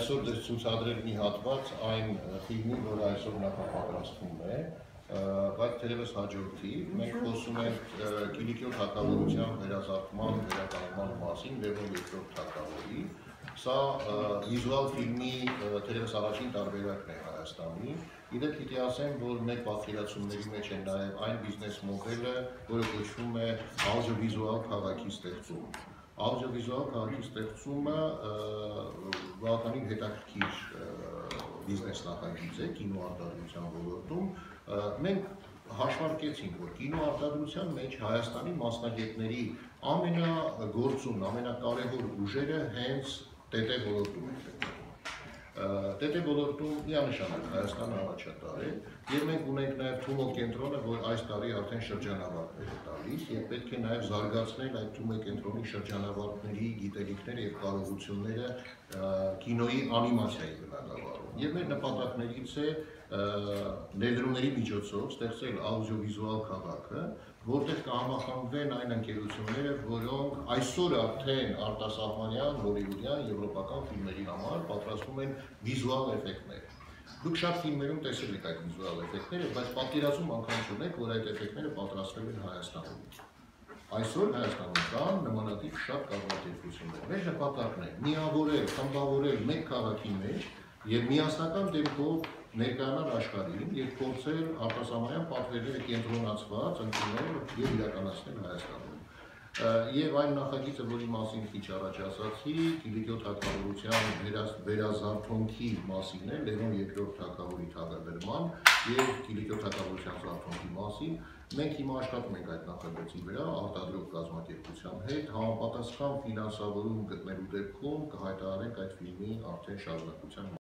այսօր դες ցուցադրել մի հատված այն ֆիլմի, որը այսօր նախապատրաստվում է, բայց թերևս հաջորդի մենք խոսում ենք Կիլիկիո թագավորության վերազարդման, վերականգնման մասին Լևոն II թագավորի։ Սա վիզուալ ֆիլմի թերևս առաջին տարբերակն է Հայաստանի։ Իդեպ պիտի ասեմ, որ մեր պատկերացումների մեջ է նաև այն բիզնես մոդելը, որը կոչվում է աուդիովիզուալ քաղաքի ստեղծում։ Աուդիովիզուալ քաղաքի ստեղծումը բավականին հետաքրքիր բիզնես նախագիծ է կինոարտադրության ոլորտում։ Մենք հաշվարկեցինք, որ կինոարտադրության մեջ Հայաստանի մասնագետների ամենագործուն, ամենակարևոր ուժերը հենց ՏՏ ոլորտում են գտնվում։ ՏՏ ոլորտում միանշանակ Հայաստանը առաջատար է, եւ մենք ունենք նաեւ Թումո կենտրոնը, որ այս տարի արդեն շրջանավարտներ է տալիս, եւ պետք է նաեւ զարգացնել այդ Թումո կենտրոնի շրջանավարտների գիտելիքները եւ կարողությունները կինոյի անիմացիայի բնագավառում։ Եվ մեր նպատակներից է ներդրումների միջոցով ստեղծել աուդիովիզուալ քաղաքը, որտեղ կհամախմբվեն այն ընկերությունները, որոնք այսօր արդեն արտասահմանյան, հոլիվուդյան, եվրոպական ֆիլմերի համար պատրաստում են վիզուալ էֆեկտներ։ Դուք շատ ֆիլմերում տեսել եք այդ վիզուալ էֆեկտները, բայց պատկերացում անգամ չունեք, որ այդ էֆեկտները պատրաստվել են Հայաստանում։ Այսօր Հայաստանում կան նմանատիպ շատ կազմակերպություններ։ Մեր նպատակն է միավորել, խմբավորել մեկ քաղաքի մեջ եւ միասնական դեպքով ներկայանալ աշխարհին եւ փորձել արտասահմանյան պատվերները կենտրոնացված ընդունել եւ իրականացնել Հայաստանում։ Եվ այն նախագիծը, որի մասին քիչ առաջ ասացի, Կիլիկիո թագավորության վերազարթոնքի մասին է, Լևոն II թագավորի թագադրման եւ Կիլիկիո թագավորության զարթոնքի մասին, մենք հիմա աշխատում ենք այդ նախագծի վրա արտադրող կազմակերպության հետ, համապատասխան ֆինանսավորում գտնելու դեպքում կհայտարարենք այդ ֆիլմի արդեն շարունակության